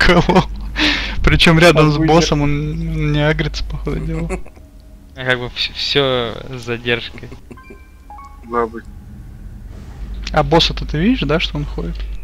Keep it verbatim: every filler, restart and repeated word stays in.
Кого? Причем рядом с боссом он не агрится, походу дела. Как бы все с задержкой. Может быть. А босса-то ты видишь, да, что он ходит?